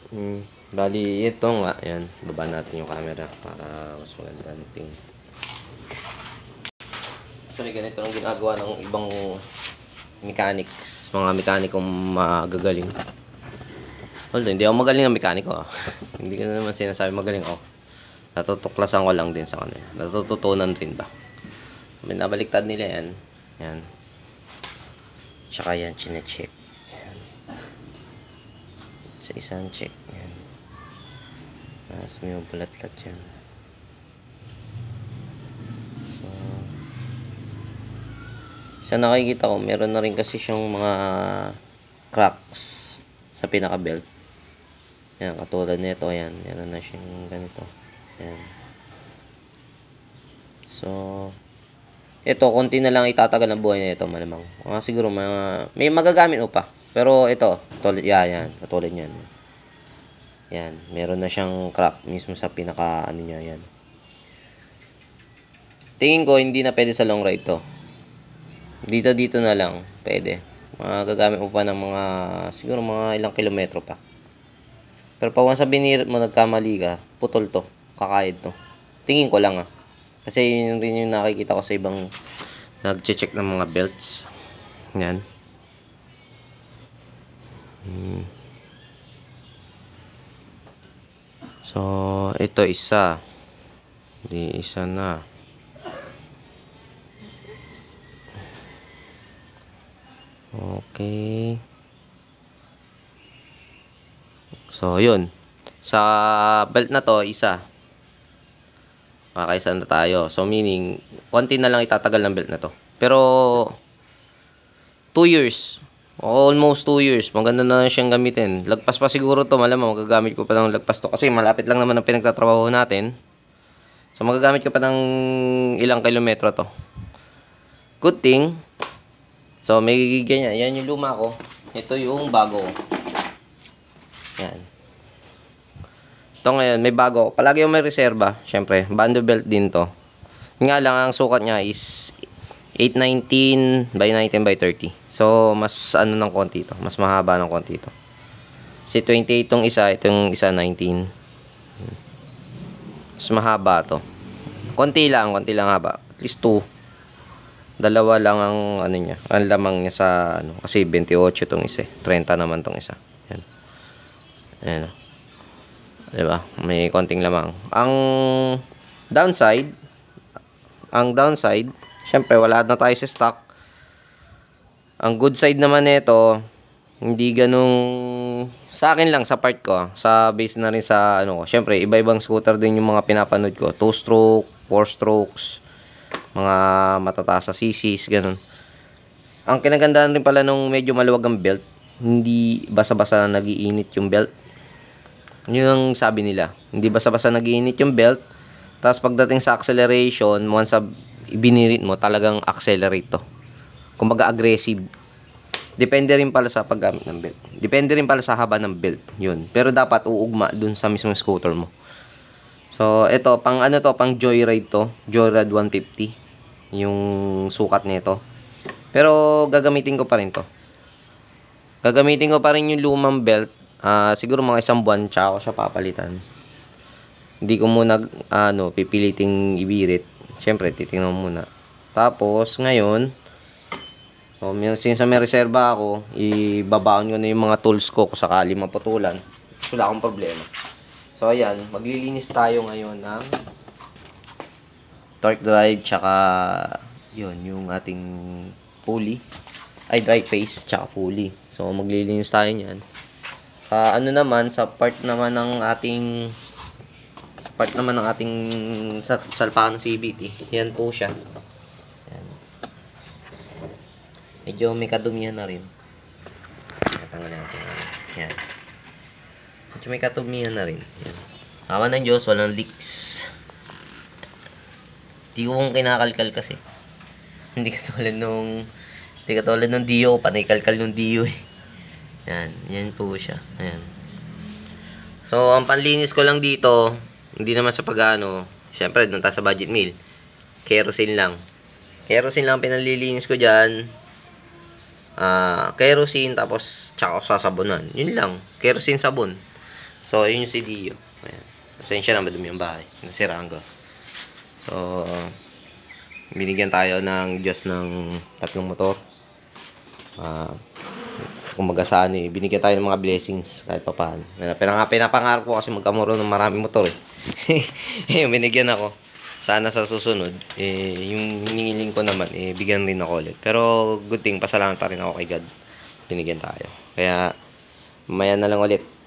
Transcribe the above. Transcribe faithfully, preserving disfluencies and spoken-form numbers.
Hmm, bali, ito nga. Yan, baba natin yung camera para mas maganda natin. Actually, ganito lang ginagawa ng ibang mechanics, mga mekanikong magagaling. Although, hindi ako magaling ng mekaniko. Hindi ko na naman sinasabi magaling ako. Natutuklasan ko lang din sa kanila. Natututunan rin ba? May nabaliktad nila yan. Yan. Tsaka yan, chinecheck. Yan. Sa isang check. Yan. Tapos may bulat-lat yan. So, sa nakikita ko, meron na rin kasi siyang mga cracks sa pinaka-belt. Yan, katulad nito, yan. Meron na siyang ganito. Yan. So, ito, konti na lang itatagal ang buhay na ito, malamang. Mga siguro, mga, may magagamit mo pa. Pero ito, tulad, yan, yan, katulad yan. Yan, meron na siyang crack mismo sa pinaka, ano niya, yan. Tingin ko, hindi na pwede sa long ride to. Dito, dito na lang, pwede. Magagamit mo pa ng mga, siguro mga ilang kilometro pa. Pero pag once binirit mo, nagkamali ka, putol to, kakayod to. Tingin ko lang ah. Kasi yun rin yung nakikita ko sa ibang nag-check ng mga belts. Yan. Hmm. So, ito isa. Di isa na. Okay. So, yun. Sa belt na to, isa. Kakaisa na tayo. So, meaning, konti na lang itatagal ng belt na to. Pero, two years. Almost two years. Maganda na siyang gamitin. Lagpas pa siguro to. Malamang, magagamit ko pa ng lagpas to. Kasi malapit lang naman ang pinagtatrabaho natin. So, magagamit ko pa ng ilang kilometro to. Good thing. So, may ganyan. Yan yung luma ko. Ito yung bago. Yan. Ito ngayon, may bago. Palagi yung may reserba. Siyempre, bando belt din to. Nga lang, ang sukat niya is eight nineteen by nineteen by thirty. So, mas ano ng konti to. Mas mahaba ng konti to. Si twenty-eight tong isa, itong isa nineteen. Mas mahaba to. Konti lang, konti lang haba. At least two. Dalawa lang ang ano niya. Ang lamang niya sa ano. Kasi twenty-eight tong isa. thirty naman tong isa. Yan. Ayan. Diba? May konting lamang. Ang downside, ang downside, syempre wala na tayo sa stock. Ang good side naman nito, hindi ganung sa akin lang sa part ko, sa base na rin sa ano ko. Syempre, iba-ibang scooter din yung mga pinapanood ko. two stroke, four strokes, mga matataas sa C Cs, ganun. Ang kinagandaan rin pala nung medyo maluwag ang belt, hindi basa-basa nagiinit yung belt. Yun ang sabi nila. Hindi basa-basa nagiinit yung belt. Tapos pagdating sa acceleration, once sa ibinirit mo, talagang accelerate to. Kumbaga aggressive. Depende rin pala sa paggamit ng belt. Depende rin pala sa haba ng belt. Yun. Pero dapat uugma dun sa mismong scooter mo. So, ito, pang ano to, pang joyride to. Joyride one fifty. Yung sukat nito. Pero gagamitin ko pa rin to. Gagamitin ko pa rin yung lumang belt. Uh, siguro mga isang buwan tsaka ako siya papalitan. Hindi ko muna ano, pipiliting ibirit. Siyempre, titingnan mo muna. Tapos, ngayon, so, since may reserba ako, ibabaon ko na yung mga tools ko kung sakali maputulan. Wala akong problema. So, ayan, maglilinis tayo ngayon ng torque drive tsaka yun, yung ating pulley. Ay, drive face tsaka pulley. So, maglilinis tayo niyan. Sa uh, ano naman, sa part naman ng ating sa part naman ng ating sa, salpakan ng C V T. Yan po siya. Yan. Medyo may kadumihan na rin. Tatanggalin natin. Yan. Medyo may kadumihan na rin. Yan. Awa ng Diyos, walang leaks. Hindi ko kong kinakalkal kasi. Hindi katulad nung hindi katulad nung Dio. Panay kalkal nung Dio eh. Yan, yan po siya. Ayan. So, ang panlinis ko lang dito, hindi naman sa pag-ano, syempre, doon tayo sa budget meal. Kerosene lang. Kerosene lang pinalilinis ko dyan. Uh, kerosene, tapos tsaka sasabunan. Yun lang. Kerosene sabon. So, yun yung si Dio. Ayan. Pasensya na, madumi yung bahay. Nasiraan ko. So, binigyan tayo ng Diyos ng tatlong motor. Ah, kumbaga sa ano eh, binigyan tayo ng mga blessings kahit pa paano. Pinang pinapangarap ko kasi magkamuro ng maraming motor eh. Eh, binigyan ako. Sana sa susunod, eh, yung hinihiling ko naman, eh, bigyan rin ako ulit. Pero, good thing, pasalamat pa rin ako kay God. Binigyan tayo. Kaya, maya na lang ulit.